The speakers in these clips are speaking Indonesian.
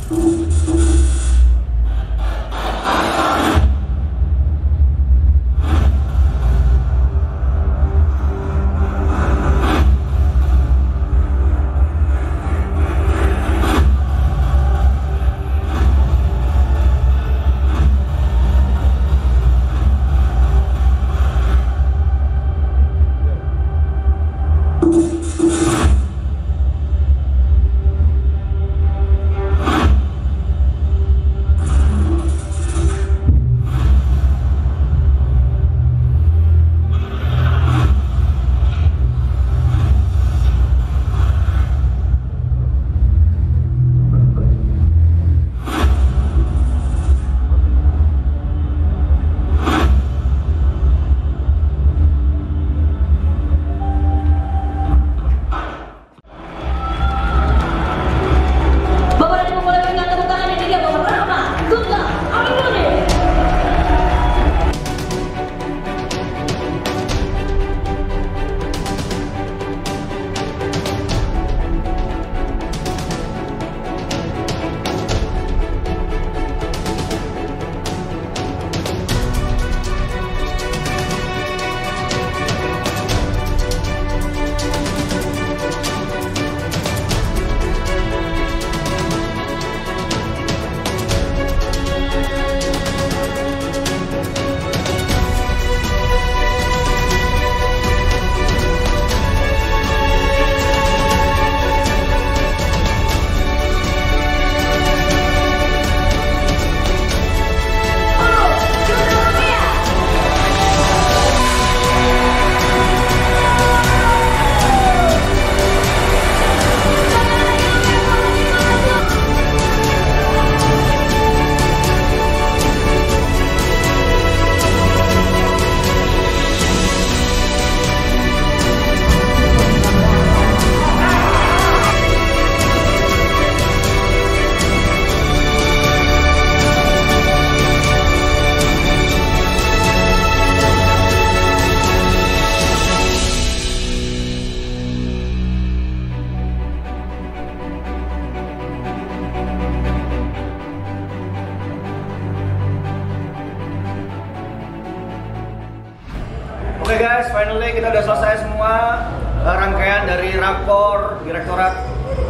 Oke guys, finally kita udah selesai semua rangkaian dari Rapor Direktorat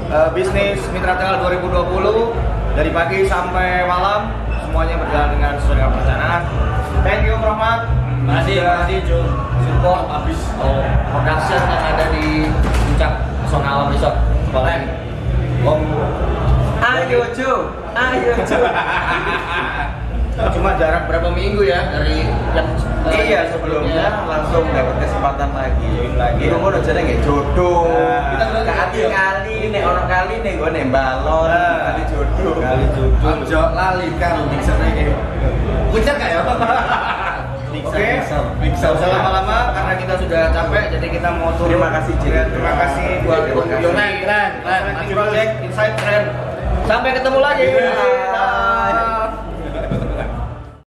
Bisnis Mitra Tel 2020 dari pagi sampai malam, semuanya berjalan dengan sesuai dengan perencanaan. Thank you Rahmat. Masih Jun support habis production yang ada di puncak pesona alam resort. Boleh. Om. Ayo Jo. Cuma jarak berapa minggu ya dari yang iya sebelumnya langsung dapat kesempatan lagi. Itu mau jadi nggak jodoh. Kita udah kali nih orang kali nih gue nembalon kali jodoh. Ojo lali kan mixer ini. Puncak nggak ya? Oke, usah lama-lama karena kita sudah capek, jadi kita mau turun. Terima kasih Jin. Terima kasih buat Yoni. Keren. Project Inside Trend. Sampai ketemu lagi.